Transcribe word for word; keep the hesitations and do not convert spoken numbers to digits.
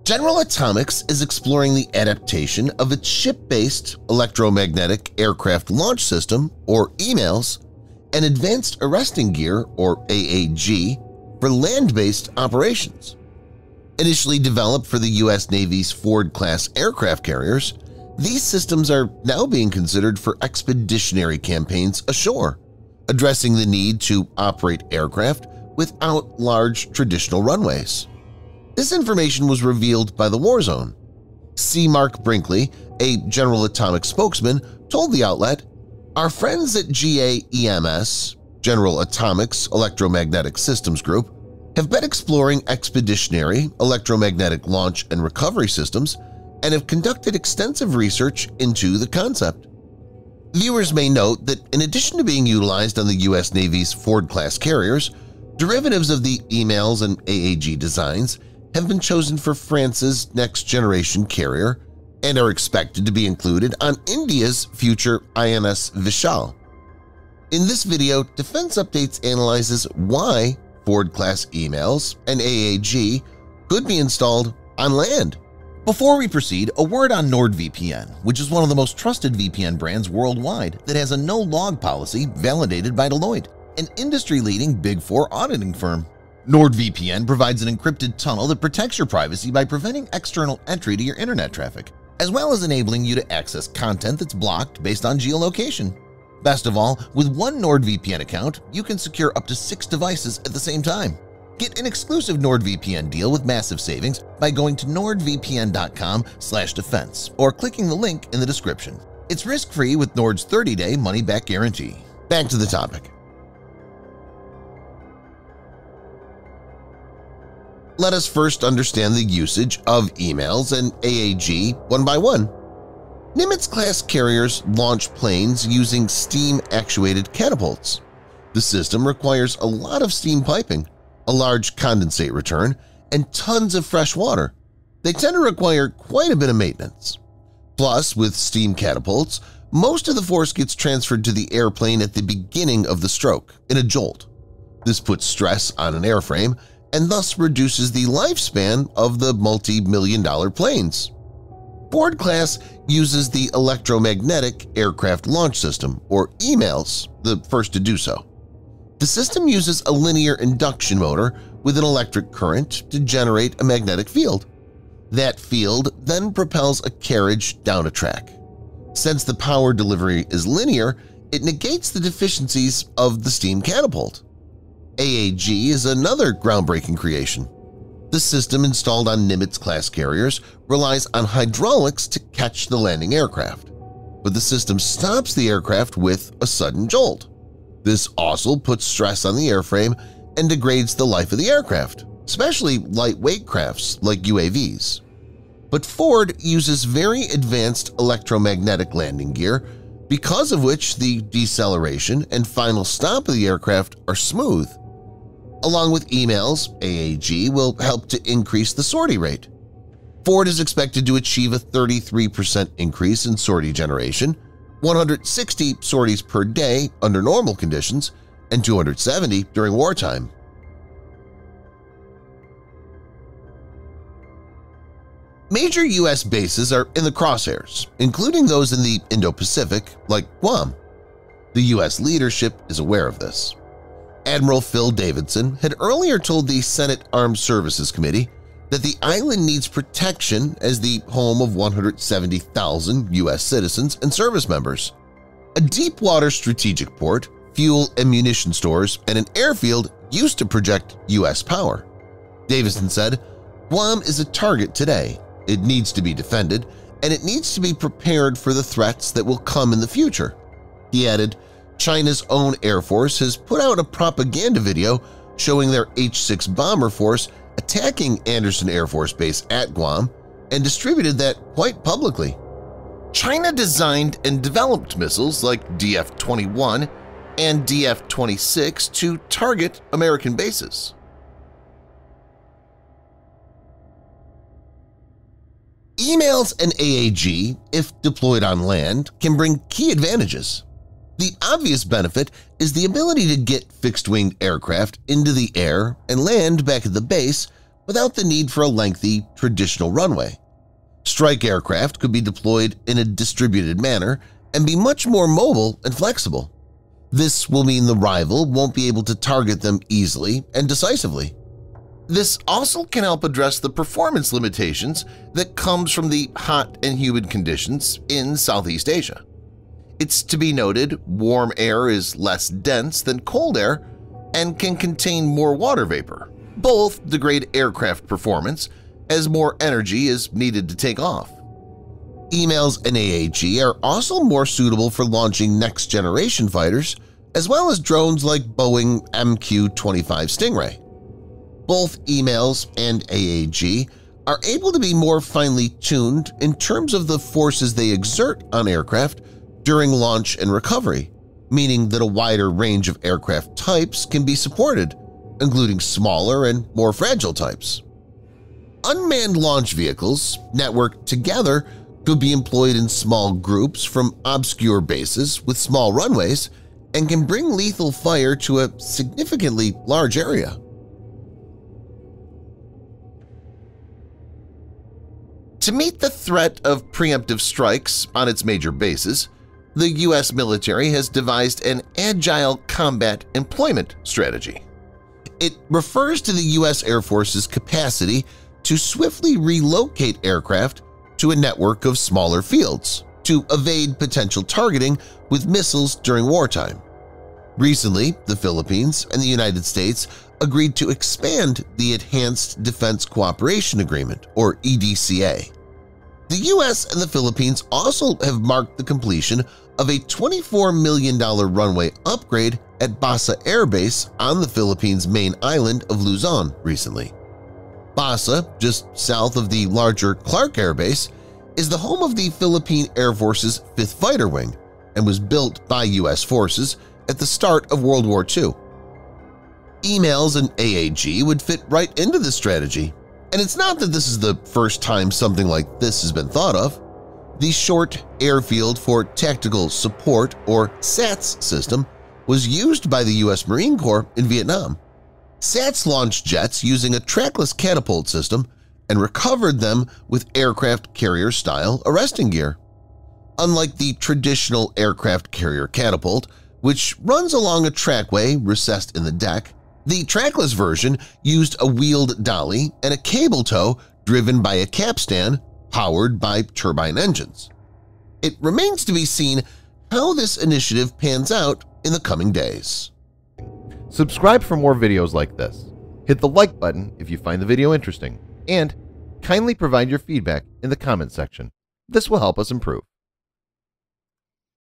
General Atomics is exploring the adaptation of its ship-based Electromagnetic Aircraft Launch System, or EMALS, and Advanced Arresting Gear, or A A G, for land-based operations. Initially developed for the U S Navy's Ford-class aircraft carriers, these systems are now being considered for expeditionary campaigns ashore, addressing the need to operate aircraft without large traditional runways. This information was revealed by the War Zone. C. Mark Brinkley, a General Atomics spokesman, told the outlet, "Our friends at G A E M S, General Atomics Electromagnetic Systems Group, have been exploring expeditionary electromagnetic launch and recovery systems and have conducted extensive research into the concept." Viewers may note that in addition to being utilized on the U S Navy's Ford-class carriers, derivatives of the EMALS and A A G designs have been chosen for France's next-generation carrier and are expected to be included on India's future I N S Vishal. In this video, Defense Updates analyzes why Ford-class EMALS and A A G could be installed on land. Before we proceed, a word on NordVPN, which is one of the most trusted V P N brands worldwide that has a no-log policy validated by Deloitte, an industry-leading Big Four auditing firm. NordVPN provides an encrypted tunnel that protects your privacy by preventing external entry to your internet traffic, as well as enabling you to access content that's blocked based on geolocation. Best of all, with one NordVPN account, you can secure up to six devices at the same time. Get an exclusive NordVPN deal with massive savings by going to nordvpn dot com slash defense or clicking the link in the description. It's risk-free with Nord's thirty day money-back guarantee. Back to the topic. Let us first understand the usage of EMALS and A A G one by one. Nimitz-class carriers launch planes using steam-actuated catapults. The system requires a lot of steam piping, a large condensate return, and tons of fresh water. They tend to require quite a bit of maintenance. Plus, with steam catapults, most of the force gets transferred to the airplane at the beginning of the stroke, in a jolt. This puts stress on an airframe and thus reduces the lifespan of the multi-million dollar planes. Ford-class uses the Electromagnetic Aircraft Launch System, or EMALS, the first to do so. The system uses a linear induction motor with an electric current to generate a magnetic field. That field then propels a carriage down a track. Since the power delivery is linear, it negates the deficiencies of the steam catapult. A A G is another groundbreaking creation. The system installed on Nimitz-class carriers relies on hydraulics to catch the landing aircraft, but the system stops the aircraft with a sudden jolt. This also puts stress on the airframe and degrades the life of the aircraft, especially lightweight crafts like U A Vs. But Ford uses very advanced electromagnetic landing gear, because of which the deceleration and final stop of the aircraft are smooth. Along with EMALS, A A G will help to increase the sortie rate. Ford is expected to achieve a thirty-three percent increase in sortie generation, one hundred sixty sorties per day under normal conditions, and two hundred seventy during wartime. Major U S bases are in the crosshairs, including those in the Indo-Pacific, like Guam. The U S leadership is aware of this. Admiral Phil Davidson had earlier told the Senate Armed Services Committee that the island needs protection as the home of one hundred seventy thousand U S citizens and service members. A deep-water strategic port, fuel and munition stores, and an airfield used to project U S power. Davidson said, "Guam is a target today. It needs to be defended, and it needs to be prepared for the threats that will come in the future." He added, China's own Air Force has put out a propaganda video showing their H six bomber force attacking Andersen Air Force Base at Guam and distributed that quite publicly. China designed and developed missiles like D F twenty-one and D F twenty-six to target American bases. EMALS and A A G, if deployed on land, can bring key advantages. The obvious benefit is the ability to get fixed-winged aircraft into the air and land back at the base without the need for a lengthy, traditional runway. Strike aircraft could be deployed in a distributed manner and be much more mobile and flexible. This will mean the rival won't be able to target them easily and decisively. This also can help address the performance limitations that comes from the hot and humid conditions in Southeast Asia. It's to be noted, warm air is less dense than cold air and can contain more water vapor. Both degrade aircraft performance as more energy is needed to take off. EMALS and A A G are also more suitable for launching next-generation fighters, as well as drones like Boeing M Q twenty-five Stingray. Both EMALS and A A G are able to be more finely tuned in terms of the forces they exert on aircraft during launch and recovery, meaning that a wider range of aircraft types can be supported, including smaller and more fragile types. Unmanned launch vehicles, networked together, could be employed in small groups from obscure bases with small runways and can bring lethal fire to a significantly large area. To meet the threat of preemptive strikes on its major bases, the U S military has devised an agile combat employment strategy. It refers to the U S Air Force's capacity to swiftly relocate aircraft to a network of smaller fields to evade potential targeting with missiles during wartime. Recently, the Philippines and the United States agreed to expand the Enhanced Defense Cooperation Agreement, or E D C A. The U S and the Philippines also have marked the completion of a twenty-four million dollar runway upgrade at Basa Air Base on the Philippines' main island of Luzon recently. Basa, just south of the larger Clark Air Base, is the home of the Philippine Air Force's fifth Fighter Wing and was built by U S forces at the start of World War Two. EMALS and A A G would fit right into this strategy, and it's not that this is the first time something like this has been thought of. The Short Airfield for Tactical Support, or SATS system, was used by the U S Marine Corps in Vietnam. SATS launched jets using a trackless catapult system and recovered them with aircraft carrier-style arresting gear. Unlike the traditional aircraft carrier catapult, which runs along a trackway recessed in the deck, the trackless version used a wheeled dolly and a cable tow driven by a capstan powered by turbine engines. It remains to be seen how this initiative pans out in the coming days. Subscribe for more videos like this. Hit the like button if you find the video interesting, and kindly provide your feedback in the comment section. This will help us improve.